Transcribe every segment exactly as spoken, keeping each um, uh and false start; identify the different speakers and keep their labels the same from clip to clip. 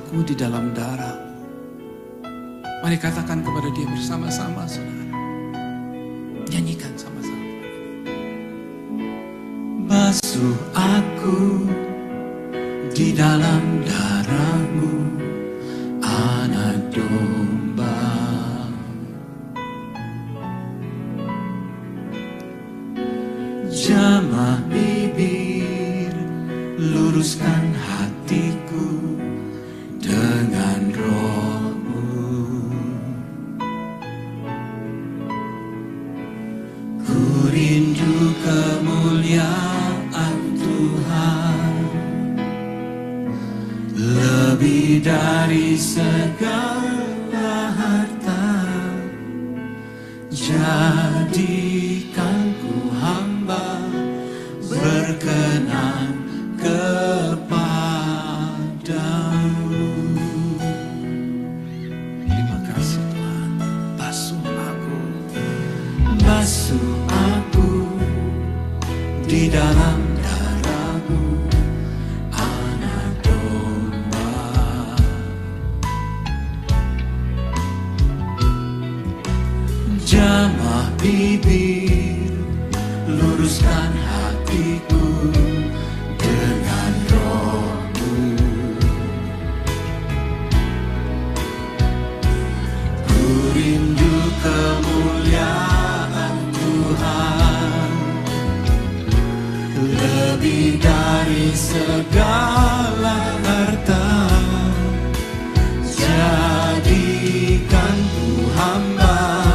Speaker 1: aku di dalam darah. Mari katakan kepada dia bersama-sama, saudara. Nyanyikan sama-sama. Basuh aku di dalam darah-Mu, anak domba. Jamah bibir, luruskan hatiku dengan Roh-Mu. Ku rindu kemuliaan Tuhan, lebih dari segala harta. Jadikan ku hamba berkenan kepadamu. Terima kasih Tuhan. Basuh aku, basuh aku di dalam darah-Mu, anak domba. Jamah bibir, luruskan hatiku dengan Roh-Mu. Ku rindu kemuliaan Tuhan, lebih dari segala harta. Jadikan ku hamba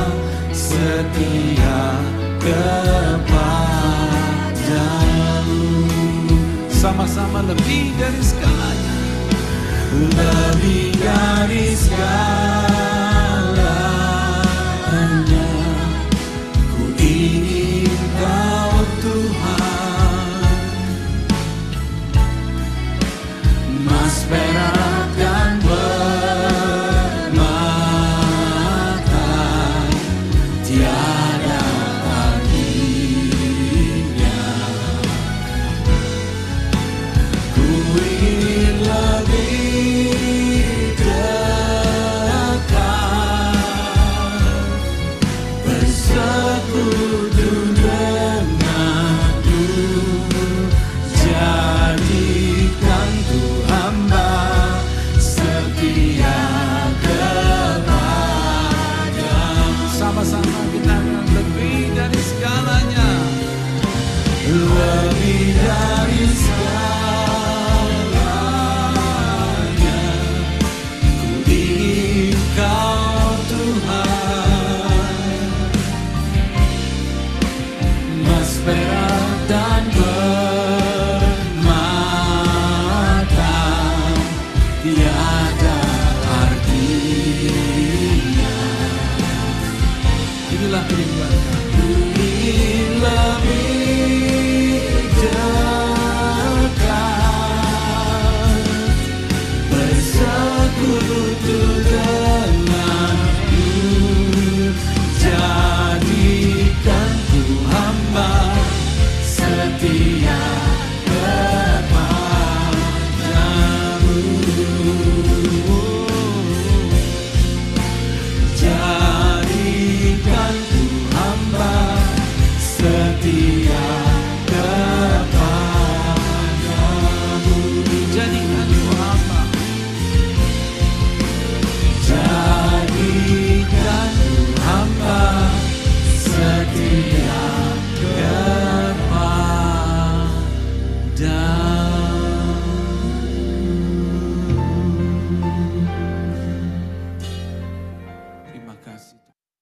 Speaker 1: setia kepadamu. Sama-sama lebih dari segalanya, lebih dari segalanya. Ku ingin Kau Tuhan, emas perak dan permata, tiada artinya. Ku ingin lebih dekat, bersekutu denganmu. Jadikan ku hamba setia kepadamu. Sama-sama kita bilang lebih dari segalanya, lebih dari segalanya. Ku ingin Kau Tuhan, emas perak dan permata, tiada artinya. Inilah kerinduan kami. Ingin lebih dekat, bersekutu denganmu. Jadikan ku hamba setia kepadamu. Jadikan ku hamba setia kepadamu. Jadikan ku hamba, jadikan ku hamba setia kepadamu. Terima kasih.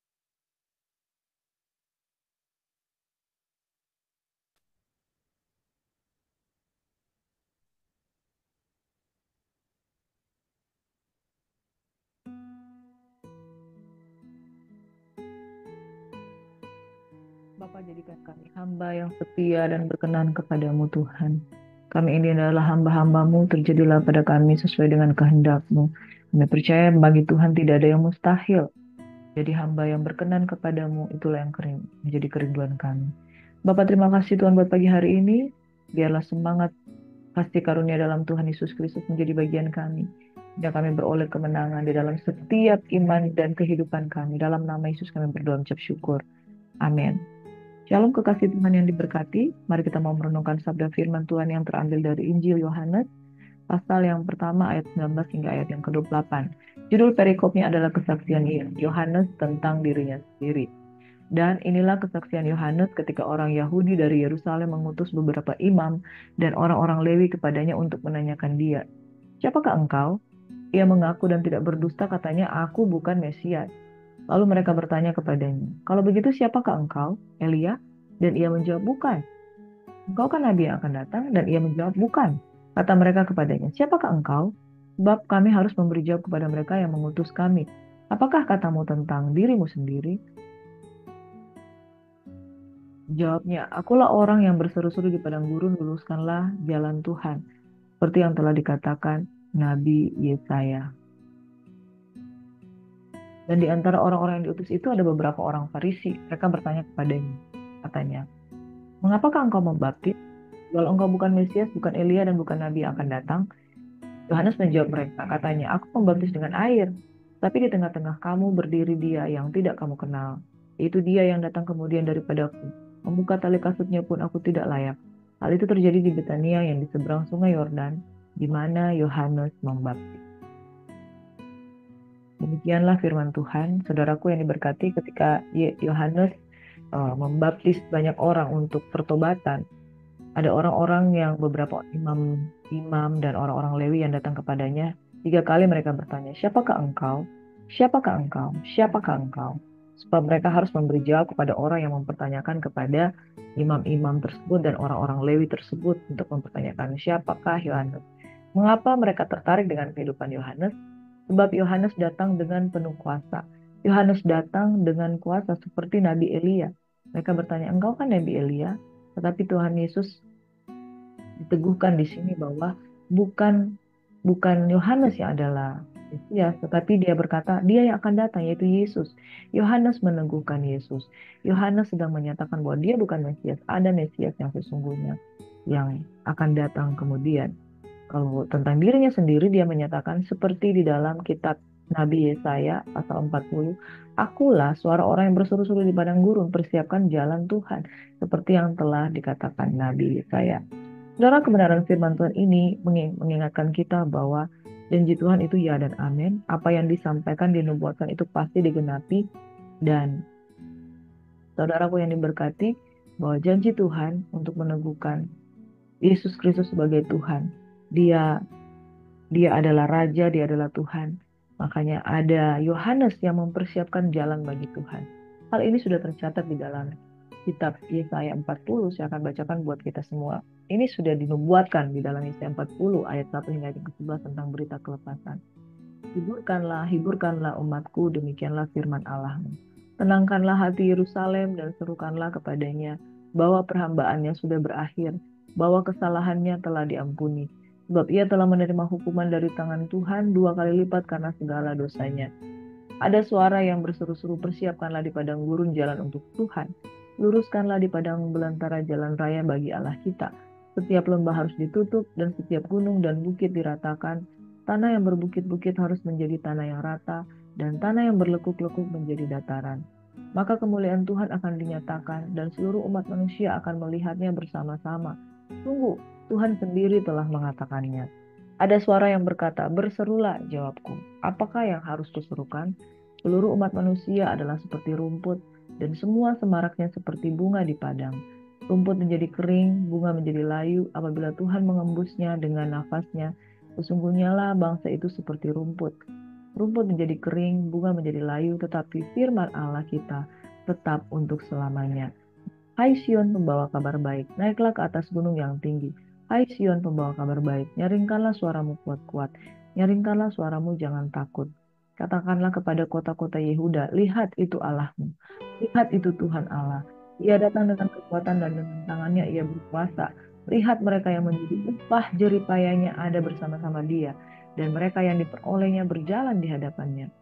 Speaker 2: Bapa, jadikan kami hamba yang setia dan berkenan kepadamu Tuhan. Kami ini adalah hamba-hambamu, terjadilah pada kami sesuai dengan kehendak-Mu. Kami percaya bagi Tuhan tidak ada yang mustahil. Jadi hamba yang berkenan kepadamu, itulah yang kering, menjadi kerinduan kami. Bapa, terima kasih Tuhan buat pagi hari ini. Biarlah semangat kasih karunia dalam Tuhan Yesus Kristus menjadi bagian kami. Dan kami beroleh kemenangan di dalam setiap iman dan kehidupan kami. Dalam nama Yesus kami berdoa mengucap syukur. Amin. Shalom kekasih Tuhan yang diberkati. Mari kita mau merenungkan sabda firman Tuhan yang terambil dari Injil Yohanes, pasal yang pertama ayat sembilan belas hingga ayat yang ke dua puluh delapan. Judul perikopnya adalah kesaksian Yohanes tentang dirinya sendiri. Dan inilah kesaksian Yohanes ketika orang Yahudi dari Yerusalem mengutus beberapa imam dan orang-orang Lewi kepadanya untuk menanyakan dia, "Siapakah engkau?" Ia mengaku dan tidak berdusta, katanya, "Aku bukan Mesias." Lalu mereka bertanya kepadanya, "Kalau begitu siapakah engkau? Elia?" Dan ia menjawab, "Bukan." "Engkau kan nabi yang akan datang?" Dan ia menjawab, "Bukan." Kata mereka kepadanya, "Siapakah engkau? Sebab kami harus memberi jawab kepada mereka yang mengutus kami. Apakah katamu tentang dirimu sendiri?" Jawabnya, "Akulah orang yang berseru-seru di padang gurun, luruskanlah jalan Tuhan, seperti yang telah dikatakan Nabi Yesaya." Dan di antara orang-orang yang diutus itu ada beberapa orang Farisi. Mereka bertanya kepadanya, katanya, "Mengapakah engkau membaptis? Kalau engkau bukan Mesias, bukan Elia, dan bukan Nabi yang akan datang." Yohanes menjawab mereka, katanya, "Aku membaptis dengan air, tapi di tengah-tengah kamu berdiri dia yang tidak kamu kenal. Itu dia yang datang kemudian daripadaku. Membuka tali kasutnya pun aku tidak layak." Hal itu terjadi di Betania yang di seberang sungai Yordan, di mana Yohanes membaptis. Demikianlah firman Tuhan. Saudaraku yang diberkati, ketika Yohanes uh, membaptis banyak orang untuk pertobatan, ada orang-orang yang beberapa imam imam dan orang-orang Lewi yang datang kepadanya. Tiga kali mereka bertanya, "Siapakah engkau? Siapakah engkau? Siapakah engkau?" Sebab mereka harus memberi jawab kepada orang yang mempertanyakan kepada imam-imam tersebut dan orang-orang Lewi tersebut untuk mempertanyakan siapakah Yohanes. Mengapa mereka tertarik dengan kehidupan Yohanes? Sebab Yohanes datang dengan penuh kuasa. Yohanes datang dengan kuasa seperti Nabi Elia. Mereka bertanya, "Engkau kan Nabi Elia?" Tetapi Tuhan Yesus diteguhkan di sini bahwa bukan bukan Yohanes yang adalah Mesias, tetapi dia berkata dia yang akan datang, yaitu Yesus. Yohanes meneguhkan Yesus. Yohanes sedang menyatakan bahwa dia bukan Mesias, ada Mesias yang sesungguhnya yang akan datang kemudian. Kalau tentang dirinya sendiri, dia menyatakan seperti di dalam kitab Nabi Yesaya pasal empat puluh, "Akulah suara orang yang berseru-seru di padang gurun, persiapkan jalan Tuhan," seperti yang telah dikatakan Nabi Yesaya. Saudara, kebenaran firman Tuhan ini mengingatkan kita bahwa janji Tuhan itu ya dan amin. Apa yang disampaikan, dinubuatkan itu pasti digenapi. Dan saudaraku yang diberkati, bahwa janji Tuhan untuk meneguhkan Yesus Kristus sebagai Tuhan, Dia dia adalah Raja, Dia adalah Tuhan. Makanya ada Yohanes yang mempersiapkan jalan bagi Tuhan. Hal ini sudah tercatat di dalam kitab Yesaya empat puluh. Saya akan bacakan buat kita semua. Ini sudah dinubuatkan di dalam Yesaya empat puluh ayat satu hingga ayat ke sebelas tentang berita kelepasan. "Hiburkanlah, hiburkanlah umatku, demikianlah firman Allahmu. Tenangkanlah hati Yerusalem dan serukanlah kepadanya bahwa perhambaannya sudah berakhir, bahwa kesalahannya telah diampuni. Sebab ia telah menerima hukuman dari tangan Tuhan dua kali lipat karena segala dosanya." Ada suara yang berseru-seru, "Persiapkanlah di padang gurun jalan untuk Tuhan. Luruskanlah di padang belantara jalan raya bagi Allah kita. Setiap lembah harus ditutup dan setiap gunung dan bukit diratakan. Tanah yang berbukit-bukit harus menjadi tanah yang rata dan tanah yang berlekuk-lekuk menjadi dataran. Maka kemuliaan Tuhan akan dinyatakan dan seluruh umat manusia akan melihatnya bersama-sama. Tunggu, Tuhan sendiri telah mengatakannya." Ada suara yang berkata, "Berserulah," jawabku. "Apakah yang harus kuserukan?" Seluruh umat manusia adalah seperti rumput, dan semua semaraknya seperti bunga di padang. Rumput menjadi kering, bunga menjadi layu, apabila Tuhan mengembusnya dengan nafasnya. Sesungguhnya lah bangsa itu seperti rumput. Rumput menjadi kering, bunga menjadi layu, tetapi firman Allah kita tetap untuk selamanya. Hai Sion, pembawa kabar baik, naiklah ke atas gunung yang tinggi. Hai Sion, pembawa kabar baik, nyaringkanlah suaramu kuat-kuat. Nyaringkanlah suaramu, jangan takut. Katakanlah kepada kota-kota Yehuda, lihat itu Allahmu. Lihat itu Tuhan Allah. Ia datang dengan kekuatan dan dengan tangannya ia berkuasa. Lihat mereka yang menjadi upah jeripayanya ada bersama-sama dia. Dan mereka yang diperolehnya berjalan di hadapannya.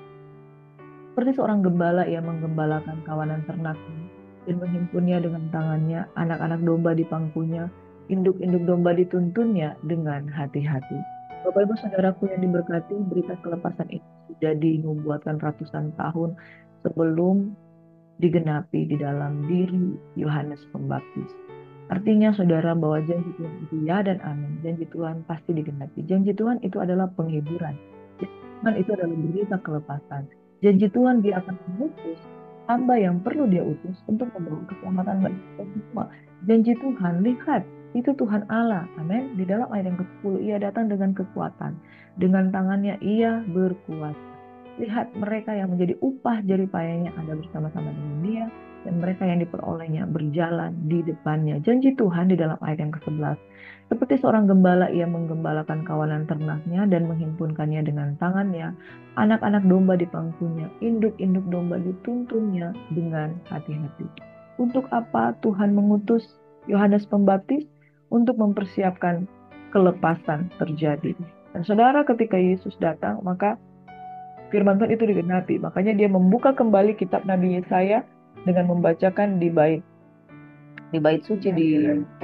Speaker 2: Seperti seorang gembala ia menggembalakan kawanan ternaknya dan menghimpunnya dengan tangannya, anak-anak domba di pangkunya, induk-induk domba dituntunnya dengan hati-hati. Bapak Ibu Saudaraku yang diberkati, berita kelepasan ini sudah dinubuatkan ratusan tahun sebelum digenapi di dalam diri Yohanes Pembaptis. Artinya saudara bahwa janji Tuhan itu ya dan amin. Janji Tuhan pasti digenapi. Janji Tuhan itu adalah penghiburan. Janji Tuhan itu adalah berita kelepasan. Janji Tuhan dia akan mengutus hamba yang perlu dia utus untuk membawa keselamatan bagi kita semua. Janji Tuhan, lihat, itu Tuhan Allah. Amin. Di dalam ayat yang kesepuluh, ia datang dengan kekuatan. Dengan tangannya ia berkuasa. Lihat mereka yang menjadi upah jeripayanya ada bersama-sama dengan dia, dan mereka yang diperolehnya berjalan di depannya. Janji Tuhan di dalam ayat yang kesebelas. Seperti seorang gembala, ia menggembalakan kawanan ternaknya dan menghimpunkannya dengan tangannya. Anak-anak domba di pangkunya, induk-induk domba dituntunnya dengan hati-hati. Untuk apa Tuhan mengutus Yohanes Pembaptis? Untuk mempersiapkan kelepasan terjadi. Dan saudara, ketika Yesus datang, maka firman Tuhan itu digenapi. Makanya dia membuka kembali kitab Nabi Yesaya dengan membacakan di bait di bait suci di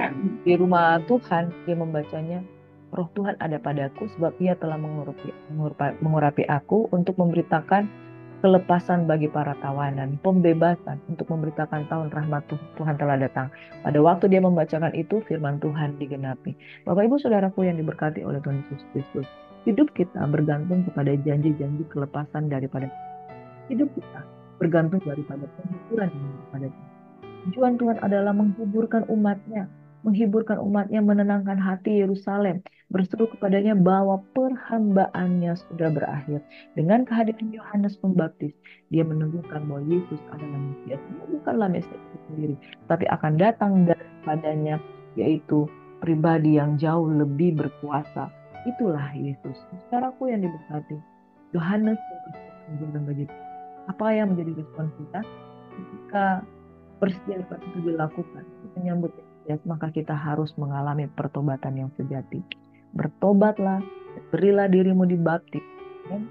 Speaker 2: di rumah Tuhan. Dia membacanya, Roh Tuhan ada padaku sebab ia telah mengurapi, mengurapi, mengurapi aku untuk memberitakan kelepasan bagi para tawanan, pembebasan, untuk memberitakan tahun rahmat Tuhan telah datang. Pada waktu dia membacakan itu, firman Tuhan digenapi. Bapak Ibu Saudaraku yang diberkati oleh Tuhan Yesus Kristus, hidup kita bergantung kepada janji-janji kelepasan daripada hidup kita, bergantung daripada penghiburan yang daripada Tuhan. Tujuan Tuhan adalah menghiburkan umatnya, menghiburkan umatnya, menenangkan hati Yerusalem, berseru kepadanya bahwa perhambaannya sudah berakhir. Dengan kehadiran Yohanes Pembaptis, dia menunjukkan bahwa Yesus adalah Mesias. Dia bukanlah Mesias itu sendiri, tapi akan datang daripadanya, yaitu pribadi yang jauh lebih berkuasa. Itulah Yesus. Saudaraku yang diberkati, Yohanes mempersiapkan jalan bagi kita. Apa yang menjadi respon kita ketika persiapan itu dilakukan, menyambut Mesias, maka kita harus mengalami pertobatan yang sejati. Bertobatlah, berilah dirimu dibaptis, dan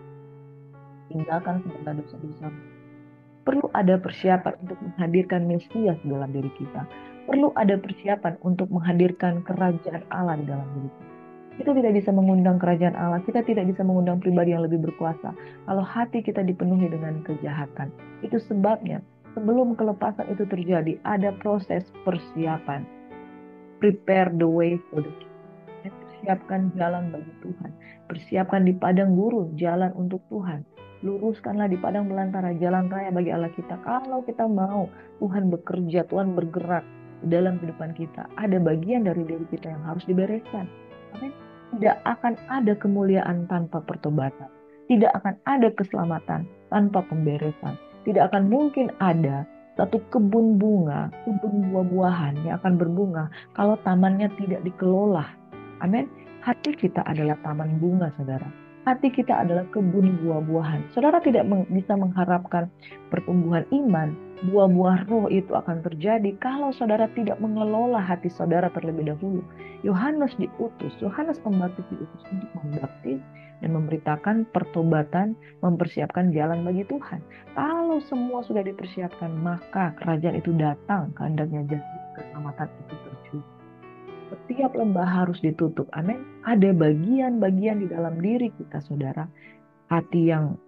Speaker 2: tinggalkan segala dosa-dosa. Perlu ada persiapan untuk menghadirkan Mesias dalam diri kita. Perlu ada persiapan untuk menghadirkan kerajaan Allah di dalam diri kita. Kita tidak bisa mengundang kerajaan Allah, kita tidak bisa mengundang pribadi yang lebih berkuasa kalau hati kita dipenuhi dengan kejahatan. Itu sebabnya sebelum kelepasan itu terjadi, ada proses persiapan. Prepare the way for the king. Persiapkan jalan bagi Tuhan. Persiapkan di padang gurun jalan untuk Tuhan. Luruskanlah di padang belantara jalan raya bagi Allah kita. Kalau kita mau Tuhan bekerja, Tuhan bergerak dalam kehidupan kita, ada bagian dari diri kita yang harus dibereskan. Amin. Tidak akan ada kemuliaan tanpa pertobatan. Tidak akan ada keselamatan tanpa pemberesan. Tidak akan mungkin ada satu kebun bunga, kebun buah-buahan yang akan berbunga kalau tamannya tidak dikelola. Amin. Hati kita adalah taman bunga, saudara. Hati kita adalah kebun buah-buahan. Saudara tidak meng- bisa mengharapkan pertumbuhan iman, buah-buah roh itu akan terjadi kalau saudara tidak mengelola hati saudara terlebih dahulu. Yohanes diutus, Yohanes Pembaptis diutus untuk membaptis dan memberitakan pertobatan, mempersiapkan jalan bagi Tuhan. Kalau semua sudah dipersiapkan, maka kerajaan itu datang, kehendaknya janji keselamatan itu terjadi. Setiap lembah harus ditutup. Amin. Ada bagian-bagian di dalam diri kita, saudara. Hati yang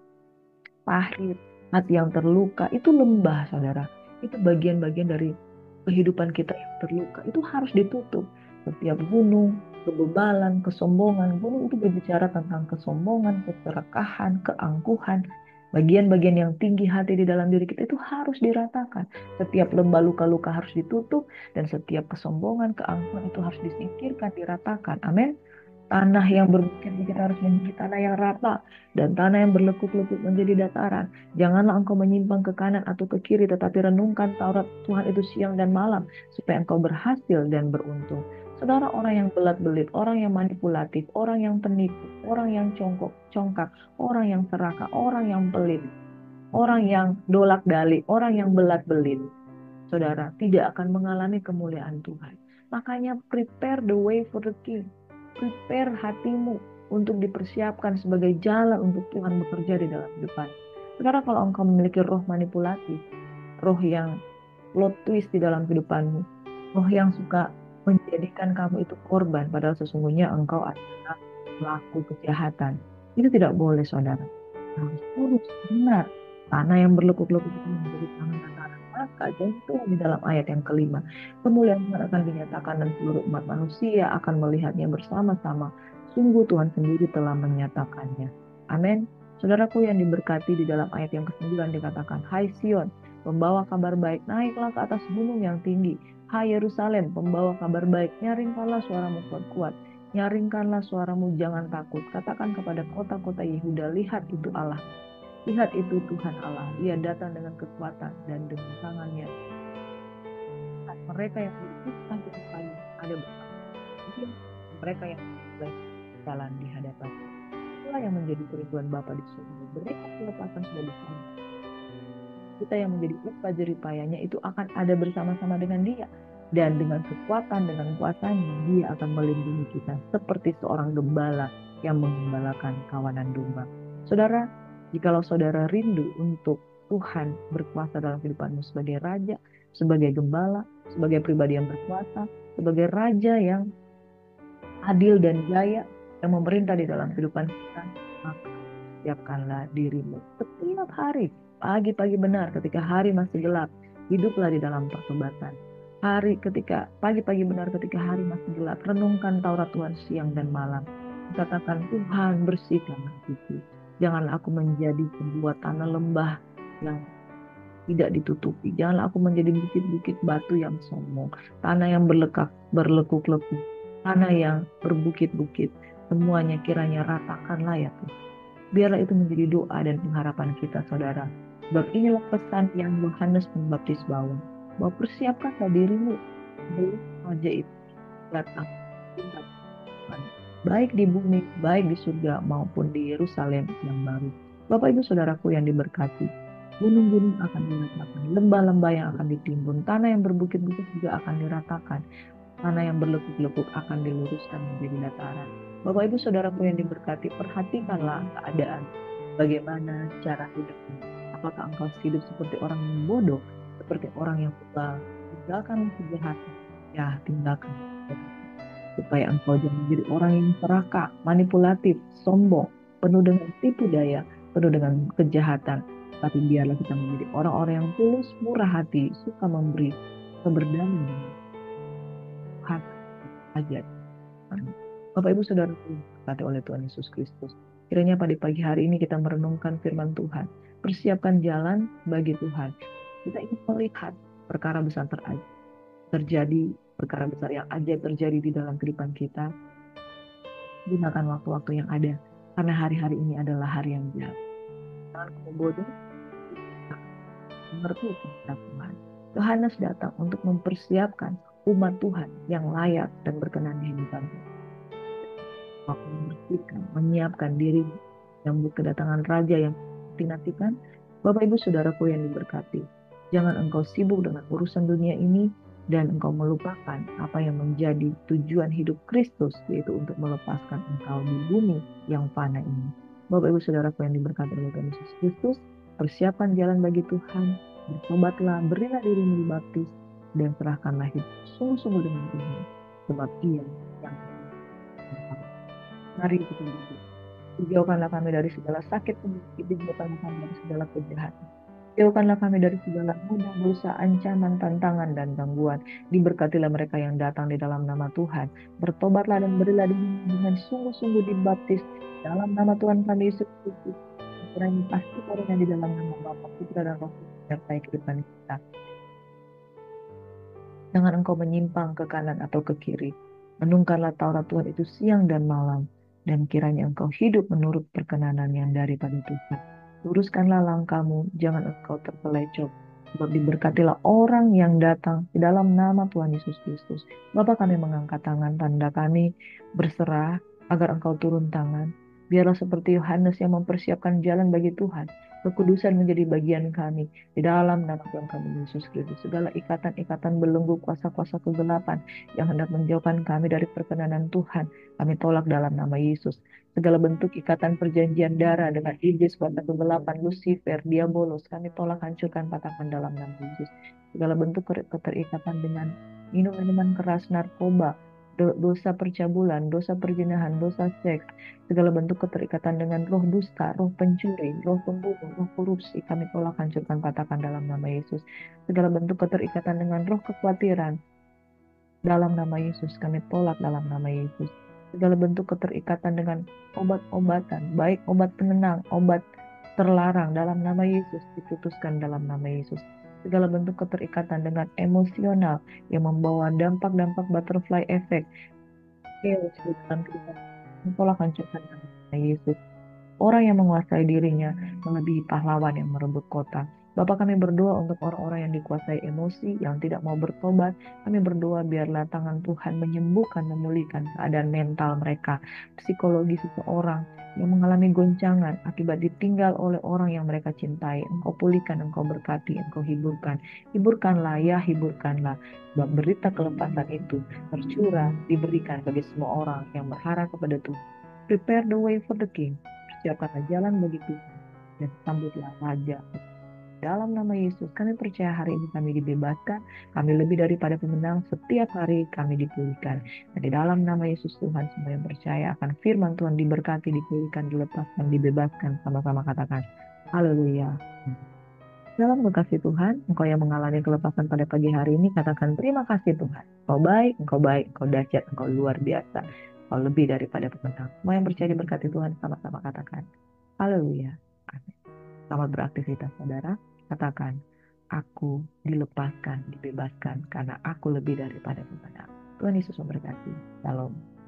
Speaker 2: pahit, hati yang terluka, itu lembah, saudara. Itu bagian-bagian dari kehidupan kita yang terluka. Itu harus ditutup. Setiap gunung, kebebalan, kesombongan. Gunung itu berbicara tentang kesombongan, keserakahan, keangkuhan. Bagian-bagian yang tinggi hati di dalam diri kita itu harus diratakan. Setiap lembah luka-luka harus ditutup, dan setiap kesombongan, keangkuhan itu harus disingkirkan, diratakan. Amin. Tanah yang berbukit-bukit harus menjadi tanah yang rata, dan tanah yang berlekuk-lekuk menjadi dataran. Janganlah engkau menyimpang ke kanan atau ke kiri, tetapi renungkan Taurat Tuhan itu siang dan malam, supaya engkau berhasil dan beruntung. Saudara, orang yang belat-belit, orang yang manipulatif, orang yang penipu, orang yang congkok, congkak, orang yang serakah, orang yang pelit, orang yang dolak-dalik, orang yang belat-belit, saudara, tidak akan mengalami kemuliaan Tuhan. Makanya prepare the way for the king. Prepare hatimu untuk dipersiapkan sebagai jalan untuk Tuhan bekerja di dalam depan. Saudara, kalau engkau memiliki roh manipulatif, roh yang plot twist di dalam kehidupanmu, roh yang suka menjadikan kamu itu korban, padahal sesungguhnya engkau adalah pelaku kejahatan. Itu tidak boleh, saudara. Harus lurus, benar. Tanah yang berlekuk-lekuk itu menjadi tanah dataran. Maka jantung di dalam ayat yang kelima. Kemuliaan Tuhan akan dinyatakan dan seluruh umat manusia akan melihatnya bersama-sama. Sungguh Tuhan sendiri telah menyatakannya. Amin. Saudaraku yang diberkati, di dalam ayat yang kesembilan dikatakan, Hai Sion, pembawa kabar baik, naiklah ke atas gunung yang tinggi. Hai Yerusalem, pembawa kabar baik, nyaringkanlah suaramu kuat-kuat. Nyaringkanlah suaramu, jangan takut. Katakan kepada kota-kota Yehuda, lihat itu Allah. Lihat itu Tuhan Allah. Ia datang dengan kekuatan dan dengan tangannya. Mereka yang bersusah di depannya ada bersama. Mereka yang jalan di hadapan. Itulah yang menjadi kerinduan Bapa di surga. Mereka kelepasan sudah bersama. Kita yang menjadi upah jeripayanya itu akan ada bersama-sama dengan Dia. Dan dengan kekuatan, dengan kuasanya, Dia akan melindungi kita seperti seorang gembala yang menggembalakan kawanan domba. Saudara, jikalau saudara rindu untuk Tuhan berkuasa dalam kehidupanmu sebagai raja, sebagai gembala, sebagai pribadi yang berkuasa, sebagai raja yang adil dan jaya, yang memerintah di dalam kehidupan kita, maka siapkanlah dirimu setiap hari, pagi-pagi benar ketika hari masih gelap, hiduplah di dalam pertobatan. Hari ketika pagi-pagi benar ketika hari masih gelap, renungkan Taurat Tuhan siang dan malam. Katakan, Tuhan bersihkan hatiku. Janganlah aku menjadi sebuah tanah lembah yang tidak ditutupi. Janganlah aku menjadi bukit-bukit batu yang sombong, tanah yang berlekak, berlekuk-lekuk, tanah yang berbukit-bukit. Semuanya kiranya ratakanlah ya Tuhan. Biarlah itu menjadi doa dan pengharapan kita, saudara. Sebab inilah pesan yang Yohanes Pembaptis bawa. Bahwa persiapkanlah dirimu sebelum raja itu datang. Baik di bumi, baik di surga maupun di Yerusalem yang baru. Bapak Ibu Saudaraku yang diberkati, gunung-gunung akan diratakan, lembah-lembah yang akan ditimbun, tanah yang berbukit-bukit juga akan diratakan, tanah yang berlekuk-lekuk akan diluruskan menjadi dataran. Bapak Ibu Saudaraku yang diberkati, perhatikanlah keadaan, bagaimana cara hidupmu. Apakah engkau hidup seperti orang yang bodoh, seperti orang yang kebal? Tinggalkan kejahatan, ya tinggalkan kejahatan. Supaya engkau jangan menjadi orang yang serakah, manipulatif, sombong, penuh dengan tipu daya, penuh dengan kejahatan. Tapi biarlah kita menjadi orang-orang yang tulus, murah hati, suka memberi, keberdanan hati aja. Bapak Ibu Saudara diberkati oleh Tuhan Yesus Kristus. Kiranya pada pagi hari ini kita merenungkan firman Tuhan, persiapkan jalan bagi Tuhan. Kita ingin melihat perkara besar terjadi, perkara besar yang ajaib terjadi di dalam kehidupan kita. Gunakan waktu-waktu yang ada, karena hari-hari ini adalah hari yang jahat. Jangan kamu bodoh, mengerti kehendak Tuhan. Yohanes datang untuk mempersiapkan umat Tuhan yang layak dan berkenan di hadapan Tuhan. Waktu membersihkan, menyiapkan diri yang kedatangan Raja yang dinantikan. Bapak Ibu Saudaraku yang diberkati, jangan engkau sibuk dengan urusan dunia ini dan engkau melupakan apa yang menjadi tujuan hidup Kristus, yaitu untuk melepaskan engkau di bumi yang fana ini. Bapak Ibu Saudaraku yang diberkati oleh Tuhan Yesus Kristus, persiapkan jalan bagi Tuhan, bertobatlah, berilah dirimu dibaptis, dan serahkanlah hidup sungguh-sungguh dengan Tuhan, sebab Ia yang mari kita berdoa. Jauhkanlah kami dari segala sakit penyakit, jauhkanlah kami dari segala kejahatan. Jauhkanlah kami dari segala mudah, dosa, ancaman, tantangan, dan gangguan. Diberkatilah mereka yang datang di dalam nama Tuhan. Bertobatlah dan berilah diri dengan sungguh-sungguh dibaptis dalam nama Tuhan kami Yesus Kristus. Kiranya pasti karena di dalam nama Bapa, Putra, dan Roh Kudus menyertai kehidupan kita. Jangan engkau menyimpang ke kanan atau ke kiri. Renungkanlah Taurat Tuhan itu siang dan malam. Dan kiranya engkau hidup menurut perkenanan yang daripada Tuhan. Luruskanlah langkahmu, jangan engkau terpelecok. Sebab diberkatilah orang yang datang di dalam nama Tuhan Yesus Kristus. Bapa, kami mengangkat tangan, tanda kami berserah agar engkau turun tangan. Biarlah seperti Yohanes yang mempersiapkan jalan bagi Tuhan. Kekudusan menjadi bagian kami di dalam nama Tuhan kami Yesus Kristus. Segala ikatan-ikatan belenggu, kuasa-kuasa kegelapan yang hendak menjauhkan kami dari perkenanan Tuhan, kami tolak dalam nama Yesus. Segala bentuk ikatan perjanjian darah dengan iblis, kuasa kegelapan, Lucifer, diabolos, kami tolak, hancurkan, patahkan dalam nama Yesus. Segala bentuk keterikatan dengan minum minuman keras, narkoba, do- dosa percabulan, dosa perzinahan, dosa seks, segala bentuk keterikatan dengan roh dusta, roh pencuri, roh pembunuh, roh korupsi, kami tolak, hancurkan, patahkan dalam nama Yesus. Segala bentuk keterikatan dengan roh kekhawatiran, dalam nama Yesus, kami tolak dalam nama Yesus. Segala bentuk keterikatan dengan obat-obatan, baik obat penenang, obat terlarang, dalam nama Yesus, diputuskan dalam nama Yesus. Segala bentuk keterikatan dengan emosional yang membawa dampak-dampak butterfly effect, chaos di dalam kehidupan, kami tolak, hancurkan dalam nama Yesus. Orang yang menguasai dirinya melebihi pahlawan yang merebut kota. Bapak, kami berdoa untuk orang-orang yang dikuasai emosi, yang tidak mau bertobat. Kami berdoa biarlah tangan Tuhan menyembuhkan, memulihkan keadaan mental mereka, psikologi seseorang yang mengalami goncangan akibat ditinggal oleh orang yang mereka cintai. Engkau pulihkan, Engkau berkati, Engkau hiburkan. Hiburkanlah, ya hiburkanlah. Sebab berita kelepasan itu tercurah, diberikan bagi semua orang yang berharap kepada Tuhan. Prepare the way for the King. Siapkanlah jalan bagi Tuhan dan sambutlah Raja. Dalam nama Yesus, kami percaya hari ini kami dibebaskan, kami lebih daripada pemenang, setiap hari kami dipulihkan. Dan di dalam nama Yesus Tuhan, semua yang percaya akan firman Tuhan diberkati, dipulihkan, dilepaskan, dibebaskan. Sama-sama katakan, haleluya. Dalam kekasih Tuhan, engkau yang mengalami kelepasan pada pagi hari ini, katakan terima kasih Tuhan. Engkau baik, engkau baik, engkau dahsyat, engkau luar biasa. Engkau lebih daripada pemenang. Semua yang percaya diberkati Tuhan, sama-sama katakan, haleluya. Amin. Selamat beraktivitas saudara. Katakan, aku dilepaskan, dibebaskan, karena aku lebih daripada pemenang. Tuhan Yesus memberkati. Shalom.